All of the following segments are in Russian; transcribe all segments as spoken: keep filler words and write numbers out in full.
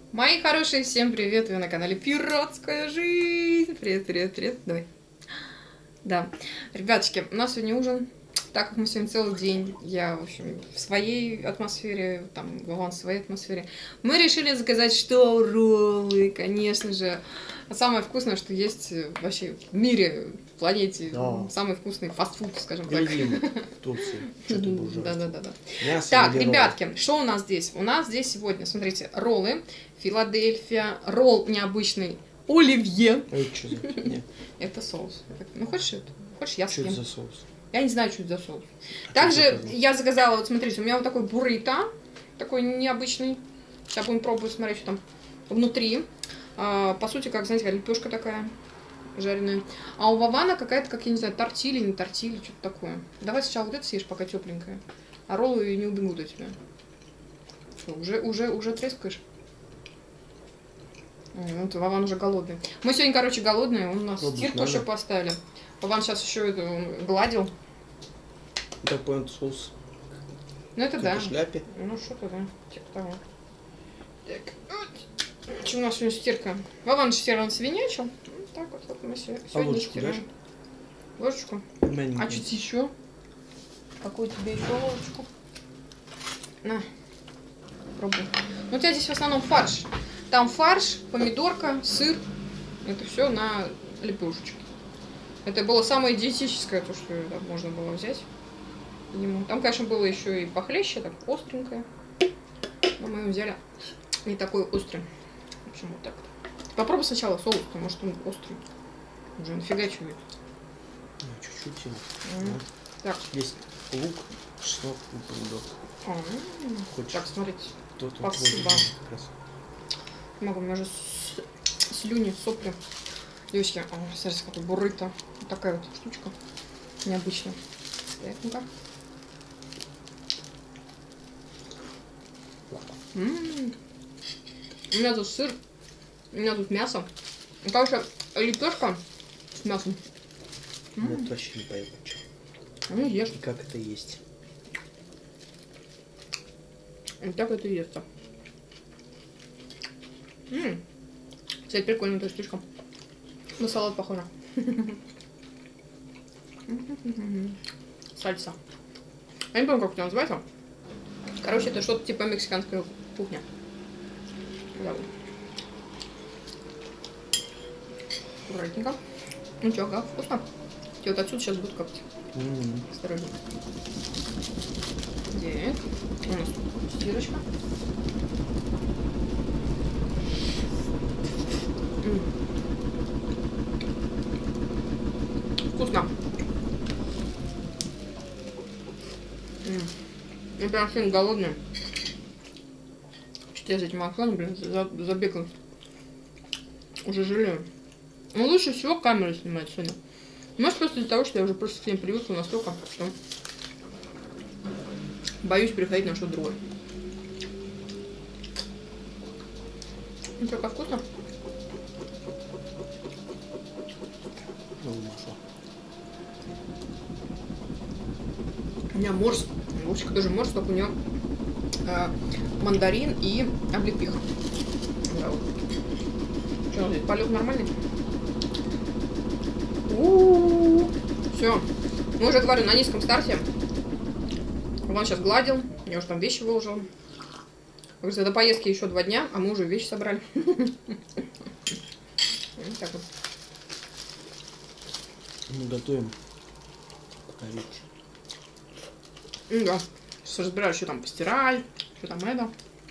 Мои хорошие, всем привет! Вы на канале Пиратская жизнь! Привет, привет, привет! Давай. Да, ребяточки, у нас сегодня ужин. Так как мы сегодня целый день, я, в общем, в своей атмосфере, там, Вован в своей атмосфере, мы решили заказать что? Роллы, конечно же. Самое вкусное, что есть вообще в мире, в планете. Да. Самый вкусный фастфуд, скажем так. В Турции. Да, да, да, да. Мясо Так, или ребятки, ролл? что у нас здесь? У нас здесь сегодня, смотрите, роллы, Филадельфия, ролл необычный, оливье. А это что за фигня? Это соус. Ну, хочешь это? Хочешь, я Что это съем. за соус? Я не знаю, что это за соус. А Также что заказал? я заказала, вот смотрите, у меня вот такой буррито, такой необычный. Сейчас будем пробовать, смотреть, что там внутри. А, по сути, как, знаете, как лепешка такая жареная. А у Вована какая-то, как я не знаю, тортилья, не тортилья, что-то такое. Давай сначала вот это съешь, пока тепленькая. А роллы не убегут от тебя. Что, уже, уже, уже трескаешь? Вот, Вован уже голодный. Мы сегодня, короче, голодные. Он у нас Пробовать стирку надо. еще поставили. Вован сейчас еще это он гладил. Так понял, соус. Ну это Как да. в шляпе. Ну что-то да. Типа того. Так. Что у нас сегодня стирка? Вован стирал свинячил. Ну, так вот, вот мы се- сегодня ложечку стираем. дашь? Ложечку? Маленькую. А чуть еще? Какую тебе еще ложечку? На. Пробуй. Ну у тебя здесь в основном фарш. Там фарш, помидорка, сыр. Это все на лепешечке. Это было самое диетическое, то, что да, можно было взять ему. Там, конечно, было еще и похлеще, так остренькое. Но мы его взяли не такой острый. В общем, вот так. Попробуй сначала соус, потому что он острый. Уже нафига чует. Ну, чуть-чуть. его. М. Вот. Так. Есть лук, шнур и помидор. А, м. Хочешь? Так, смотрите. Тут Спасибо. вот как раз. Не могу, у меня же с- слюни, сопли. Девочки, о, смотрите, какой буррито. Вот такая вот штучка. Необычная. Так, ну-ка. М. У меня тут сыр, у меня тут мясо. Ну, короче, лепешка с мясом. Я М. вообще не пойму, что. Ну, ешь. И как это есть. Вот так это и естся. М. Кстати, прикольная эта штучка. На салат похоже. Сальса. Я не помню, как это называется. Короче, это что-то типа мексиканской кухни. Да. Аккуратненько. Ну чё, как вкусно? Тебе вот отсюда сейчас будут капать. М. Осторожно. Так. У нас тут стирочка. М. Вкусно. М. Я прям сегодня голодная. Что я за этим окном, блин, за- забегал. Уже жалею. Ну, лучше всего камеру снимать сегодня. Может, просто из-за того, что я уже просто к ним привыкла настолько, что боюсь переходить на что-то другое. Ну, что, как вкусно? Ну, масло. У меня морс. Вовчика тоже морс, только у нее э, мандарин и облепиха. Да, вот. Что, здесь полет нормальный? Все. Мы уже, говорю, на низком старте. Он сейчас гладил. Я уже там вещи выложил. Говорится, до поездки еще два дня, а мы уже вещи собрали. Вот так вот. Мы готовим горячий. Ну да. Сейчас разбираю, что там постирать, что там это.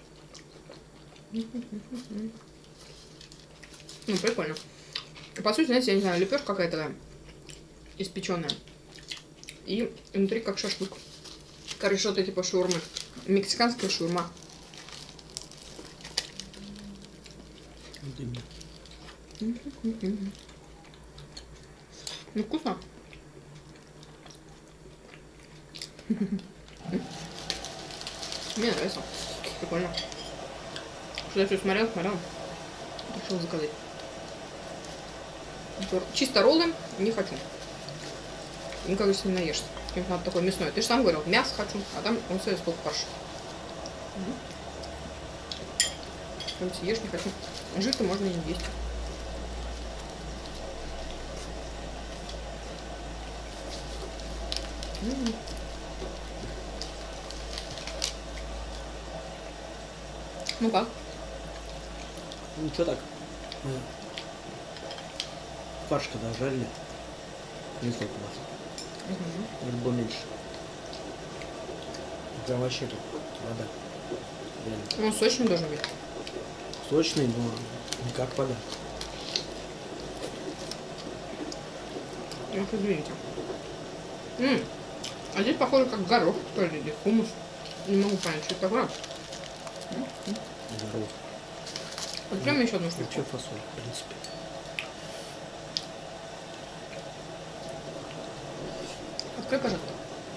Ну, прикольно. По сути, знаете, я не знаю, лепешка какая-то такая испеченная. И внутри как шашлык. Короче, что-то типа шаурмы. Мексиканская шаурма. Дымно. Ну, вкусно. Мне нравится. Прикольно. Что я все смотрел, смотрел. Решил заказать. Чисто роллы не хочу. Ну, кажется, не наешься. Надо такое мясное. Ты же сам говорил, мясо хочу, а там он себе сколько фарш. Там съешь, не хочу. Жир-то можно и не есть. М-м. Ну как? Ну что так? Мы фарш когда жарили, не сколько у вас. Угу. Или было меньше. Прям вообще как вода. Реально. Ну, сочный должен быть. Сочный, но не как вода. Ну, извините. М, А здесь похоже как горох, что ли, или хумус. Не могу понять, что это такое. Здорово. Вот прям еще одну штуку. Вообще фасоль, в принципе. Открой, пожалуйста.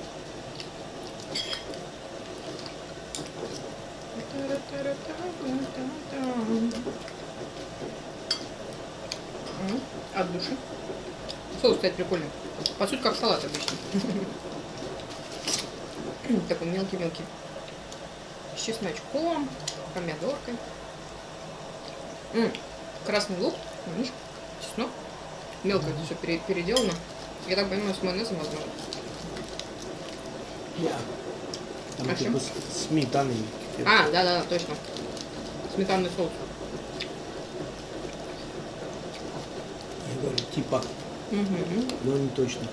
М, От души. Соус, кстати, прикольный. По сути, как салат обычно. Такой мелкий-мелкий. С чесночком, помидоркой. М, Красный лук, видишь, чеснок. Мелко это все переделано. Я так понимаю, с майонезом возможно. Я. Там А типа чем? с- сметаной. А, да-да, точно. Сметанный соус. Я говорю, типа, Угу. но не точно.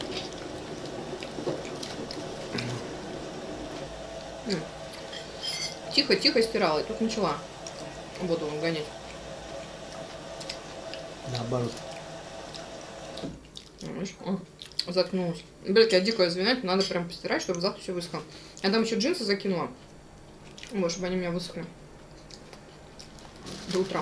Тихо-тихо стирала, и тут начала воду гонять. Наоборот. Видишь? О, заткнулась. Блядь, я дико извиняюсь, надо прям постирать, чтобы завтра все высохло. Я там еще джинсы закинула. Вот, чтобы они у меня высохли. До утра.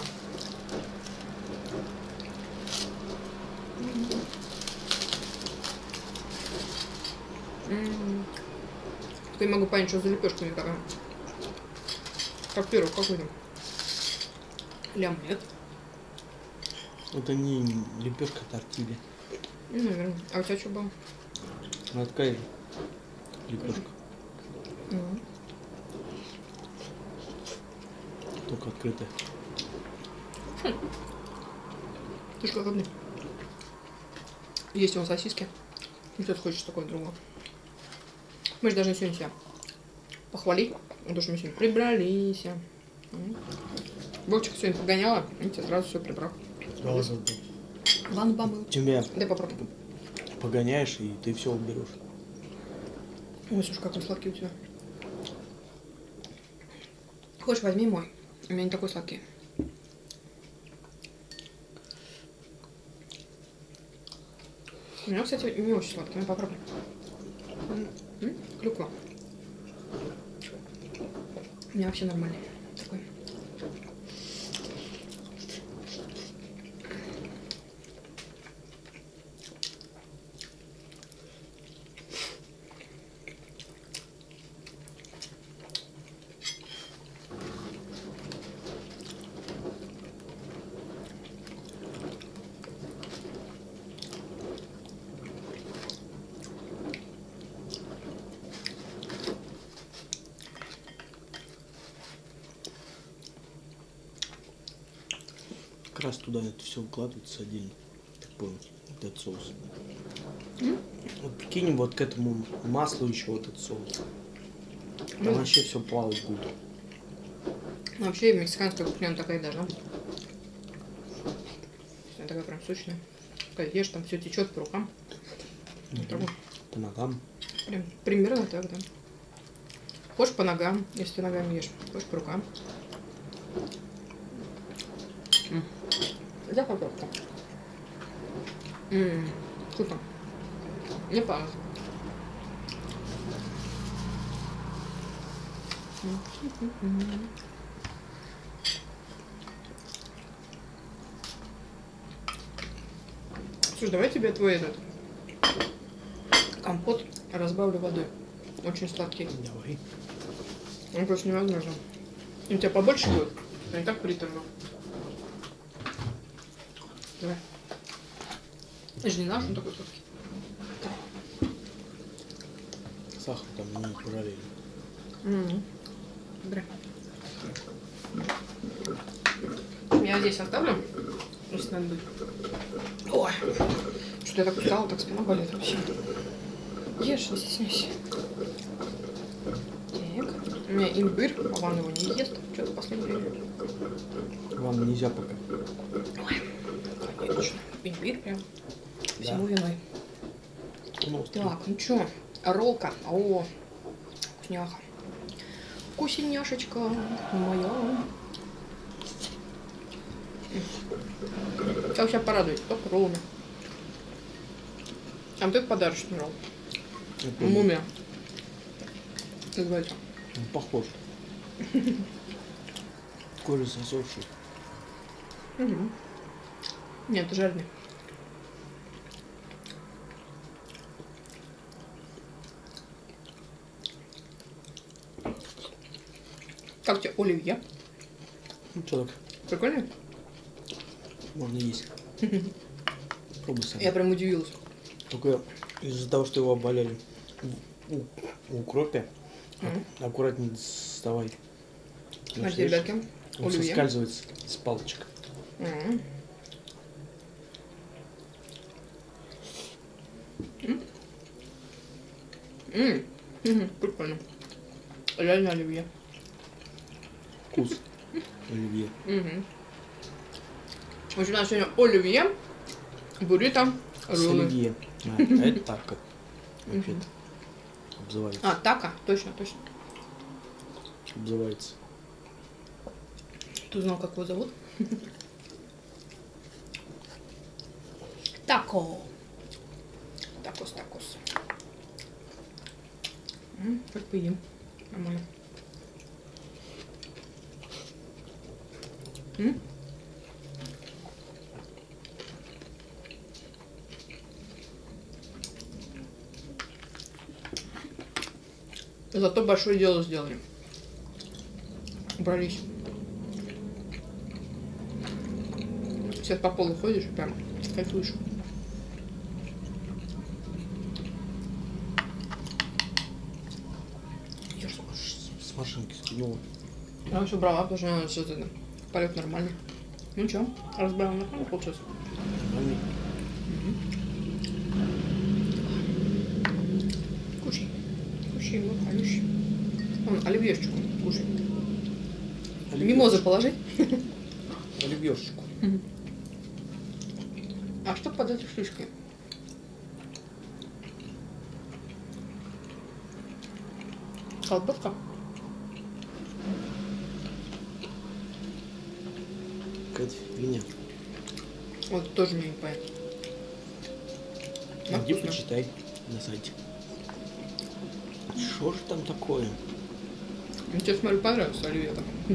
М. Только не могу понять, что за лепешка не такая. Как пирог какой-то. Или омлет. Это не лепешка тортилья. Ну, наверное. А у тебя что было? Она такая же лепешка. Мгм. Только открытая. Ты ж голодный. Есть вон сосиски. Ну, ты хочешь такое другое. Мы же должны сегодня себя похвалить. Потому что мы сегодня прибрались. М. Вовчик сегодня погоняла, и тебе сразу все прибрал. Ладно, Ладно, помыл. тебя Дай попробуй. погоняешь, и ты все уберешь. Ой, слушай, какой сладкий у тебя. Хочешь, возьми мой. У меня не такой сладкий. У меня, кстати, не очень сладкий. Ну, попробуй. М? Клюква. У меня вообще нормальный такой. Как раз туда это все укладывается отдельно. Так понял, вот этот соус. М? Вот прикинь, вот к этому маслу еще вот этот соус. Там Ну. вообще все плавать будет. Ну, вообще, мексиканская кухня, она такая должна быть. Она такая прям сочная. Такая ешь, там все течет по рукам. Вот так вот. По ногам. Прям примерно так, да. Хочешь по ногам, если ты ногами ешь. Хочешь по рукам. М. Да, попробуй. Ммм, вкусно. Мне понравилось. Слушай, давай тебе твой этот компот разбавлю водой. Очень сладкий. Давай. Он просто невозможно. И у тебя побольше будет, а не так приторно. Давай. Я же не знала, что он такой сладкий. Сахар там не пожалели. М. Добре. Я здесь оставлю. Если надо будет. Ой, что-то я так устала, так спина болит вообще. Ешь, не стесняйся. Так. У меня имбирь, а Ван его не ест. Что-то в последнее время. Вам нельзя пока. Ой, конечно. Имбирь прям Да. всему виной. Ну, Так, ну чё, роллка. О, вкусняха. Вкусняшечка моя. Сейчас себя порадует, только роллами. А вот это подарочный ролл. Мумия. Называется. Он похож. Кожа сосовший. Угу. Нет, жирный. Как тебе оливье? Ну что так? Прикольно? Можно есть. Пробуй сам. Я прям удивилась. Только из-за того, что его обваляли в у- у укропе, Мгм. аккуратнее доставай. Смотрите, ребятки, Он оливье. соскальзывает с, с палочек. М. М. М. Мгм, прикольно. Реально оливье. Вкус оливье. Угу. В общем, у нас сегодня оливье, буррито, С роллы. оливье. А, а это так как вообще-то обзывается. А, тако, точно, точно. Обзывается. Ты узнал, как его зовут? Тако. Такос, такос. М, Хоть поедим. Нормально. М? Зато большое дело сделали. Убрались. Сейчас по полу ходишь, прям кайфуешь. Ешь. С, с машинки скинула. Я все брала, потому что надо что-то это, полет нормальный. Ну что, разбрала нормально получилось. Нормально. Кушай. Кушай, мой хороший. Вон, оливьешечку кушай. Мимозу положи. Оливьешечку. А что под этой штучкой? Колбаска? Какая-то фигня. Вот тоже мне не понятно. Но Иди вкусно. почитай на сайте. Что же там такое? Ну, тебе, смотрю, понравилось оливье.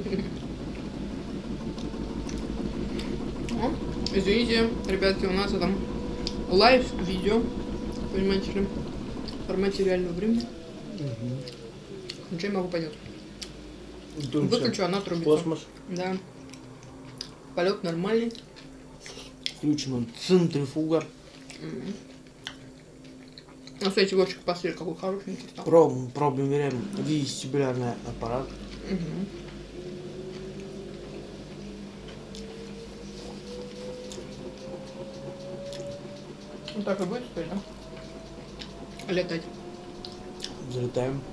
О, извините, ребятки, у нас там лайв-видео, понимаете ли, в формате реального времени. Угу. Ничего не могу понять. Выключу, она трубится. Космос. Да. Полет нормальный. Включена центрифуга. М. Ну, кстати, Вовчик посмотри, какой хорошенький стал. Про, проверяем вестибулярный аппарат. Мгм. Ну так и будет теперь, да? Летать. Залетаем.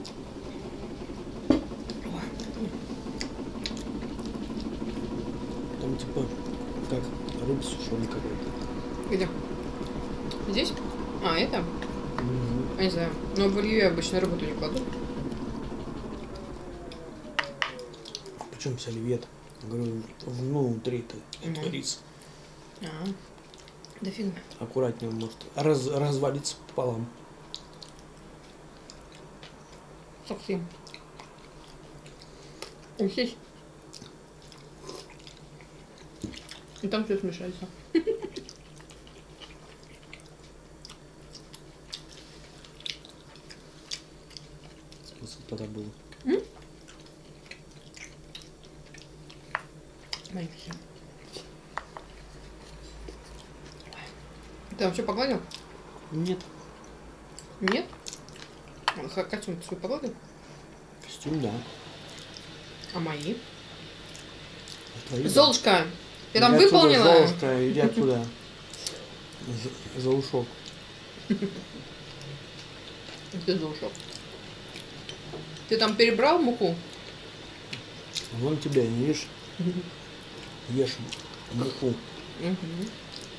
Там типа как рыба сушеная какая-то. Где? Здесь? А, это? Угу. Я не знаю. Но в оливье обычно рыбу-то не кладут. Причем с оливье-то? Я говорю, внутри-то это Мгм. рис. А, да фиг знает. Аккуратнее он может раз, развалиться пополам. Совсем. Здесь. И там все смешается. Смысл тогда был. Маленький. Ты там все погладил? Нет. Нет? А, х- Костюм ты свой погладил? Костюм, да. А мои? А твои, да. Золушка, Ты там Иди отсюда, выполнила? Золушка, иди отсюда. За, за ушок. Ты за ушок. Ты там перебрал муку? Вон тебя, не видишь? Ешь муку Угу.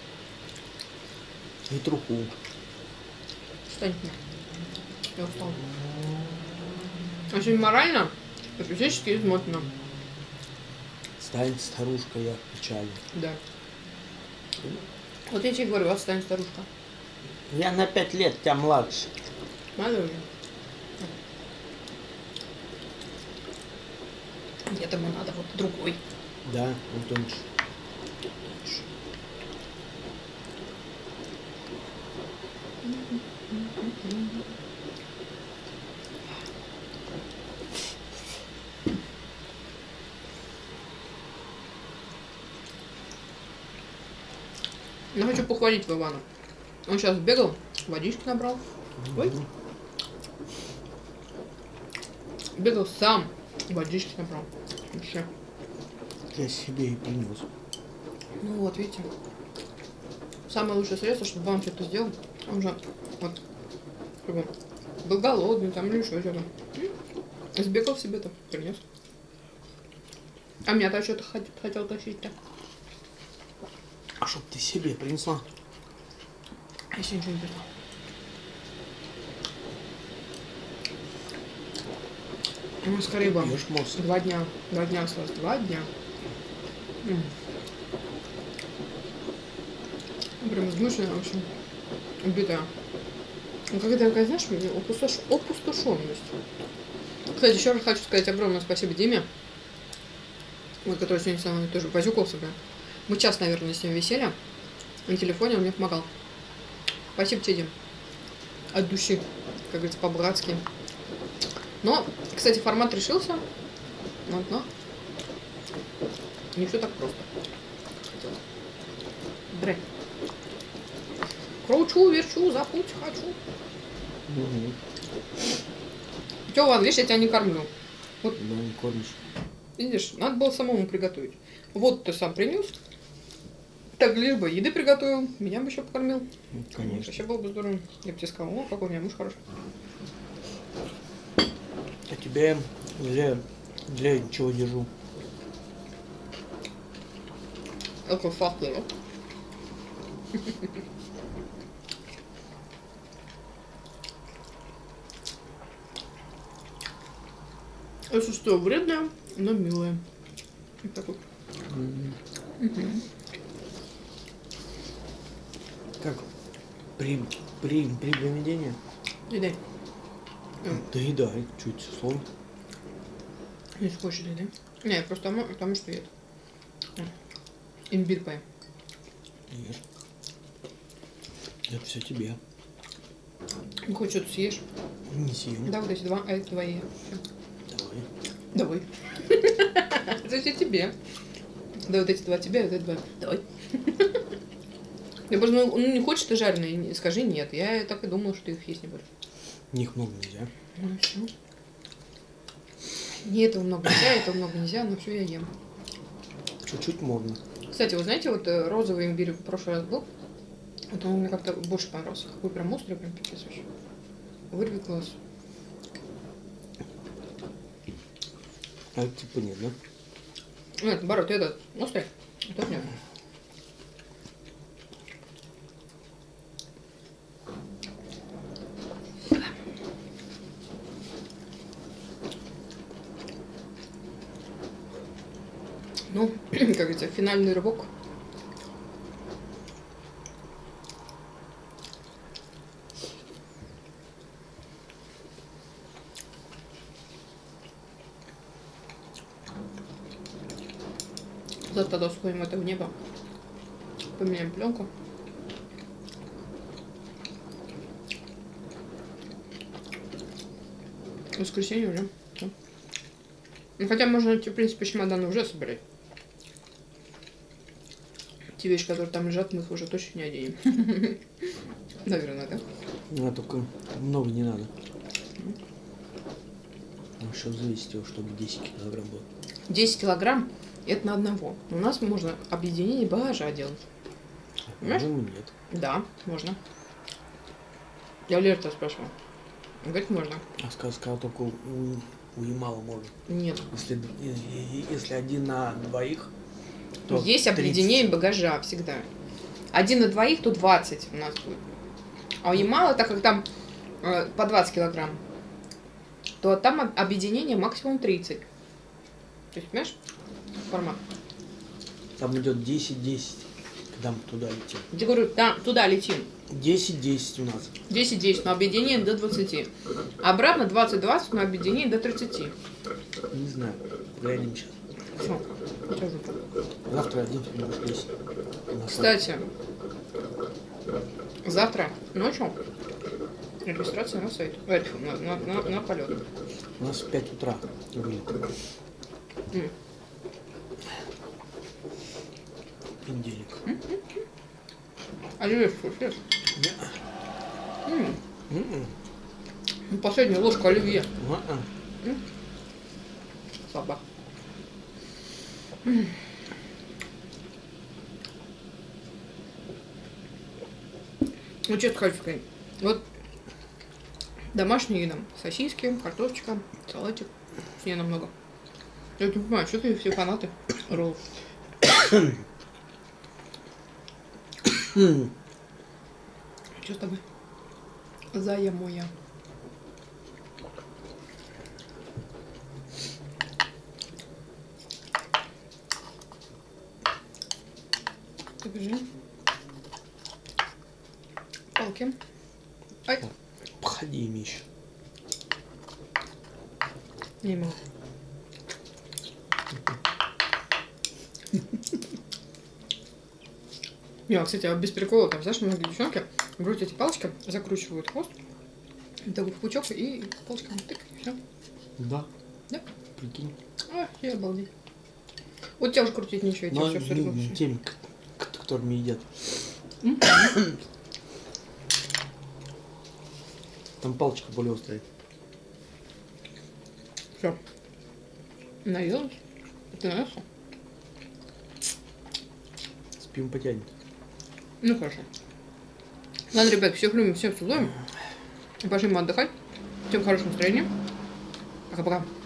и труху. Встань. Я устал. Очень морально и физически измотана. Стань, старушка, я в печали. Да. Вот я тебе говорю, отстань, старушка. Я на пять лет тебя младше. Надо уже. Этому надо вот другой. Да, он тоньше. Я хочу похвалить Вована. Он сейчас бегал, водички набрал. Ой. Бегал сам, водички набрал. Вообще. Я себе и принес. Ну вот, видите. Самое лучшее средство, чтобы вам что-то сделал. Он же вот чтобы был голодный там или еще что-то. Сбегал себе-то, принес. А меня-то что-то хотел тащить-то. А чтоб ты себе принесла? Я еще ничего не принесла. Ну, скорее бы. Ешь мозг. Два дня. Два дня осталось. Два дня. М. Прям измученная, в общем. Убитая. Ну, когда такая, знаешь, опустош... опустошенность. Кстати, еще раз хочу сказать огромное спасибо Диме. Вот, который сегодня со мной тоже возюкался, бля. Мы час, наверное, с ним висели. На телефоне он мне помогал. Спасибо тебе, Дим. От души. Как говорится, по-братски. Но, кстати, формат решился. Но, но не все так просто. Дрэ. Кручу, верчу, за путь хочу. Угу. Че, Ван, видишь, я тебя не кормлю. Вот. Да, не кормишь. Видишь, надо было самому приготовить. Вот ты сам принес. Так, лишь бы еды приготовил, меня бы еще покормил. Конечно. Вообще было бы здорово. Я бы тебе сказал, о, какой у меня муж хороший. А тебя я для, для чего держу? Какой факт, да? Это что, вредное, но милое. Вот так вот. Mm-hmm. Угу. Как при, при, при проведении? Едай. Да едай, чуть слон. Не хочешь едай, да? Не, просто потому, потому что я имбирь поем. Ешь. Это все тебе. Ну, хоть что-то съешь. Не съем. Да, вот эти два, а это твои. Давай. Давай. Это все тебе. Да, вот эти два тебе, вот эти два. Давай. Я просто, ну, не хочешь ты жареные, скажи нет. Я так и думала, что ты их есть не будешь. Них много нельзя. Ну все. Не, этого много нельзя, этого много нельзя, но все я ем. Чуть-чуть можно. Кстати, вы знаете, вот розовый имбирь в прошлый раз был. Вот он мне как-то больше понравился. Какой прям острый, прям пипец вообще. Вырви глаз. А это типа нет, да? Нет, наоборот, этот острый, а тот нет. Ну, как говорится, финальный рывок. Завтра тогда сходим это в небо. Поменяем пленку. В воскресенье уже. Да. Ну, хотя можно, в принципе, чемоданы уже собрать. Те вещи, которые там лежат, мы их уже точно не оденем. Наверное, да? Ну, а только много не надо. Ну, еще взвесить его, чтобы десять килограмм было. десять килограмм? Это на одного. У нас можно объединение багажа делать. Понимаешь? По-моему, нет. Да, можно. Я Лерта спрашивала. Он говорит, можно. А сказал, сказал только у, у Ямала можно. Нет. Если, д- и- и- если один на двоих, то Есть тридцать. объединение багажа всегда. Один на двоих, то двадцать у нас будет. А у Ямала, так как там э, по двадцать килограмм, то там об- объединение максимум тридцать. То есть, понимаешь, формат. Там идет десять-десять, когда мы туда летим. Я говорю, да, туда летим. десять-десять у нас. десять-десять, но объединение до двадцати. Обратно двадцать-двадцать, но объединение до тридцати. Не знаю. Глянем сейчас. Все. Завтра один фильм будешь лезть. На сайт. Кстати, завтра ночью регистрация на сайт. Ой, тьфу, на, на, на, на полет. У нас в пять утра вылет. М. Понедельник. А живешь, слушаешь? Не. М. М-м. Ну, последняя ложка оливье. А-а. Слабо. Ну, что хочу сказать. Вот домашняя еда. Сосиски, картошечка, салатик. Не намного. Я не понимаю, что ты все фанаты роллов. Что с тобой? Зая моя. Покажи. Палки. Ай. Походи, Миш. Не могу. Не, кстати, а без прикола, там, знаешь, многие девчонки берут эти палочки, закручивают хвост, такой в пучок и палочками тык, и все. Да. Да? Прикинь. А, я обалдеть. Вот тебя уже крутить нечего, я Но тебя все не, не теми, к- к- которыми едят. Там палочка более острая. Все. Наелась? Ты наелся? Спим потянет. Ну хорошо. Ладно, ребят, всех любим, всех целуем. Пошли мы отдыхать. Всем хорошего настроения. Пока-пока.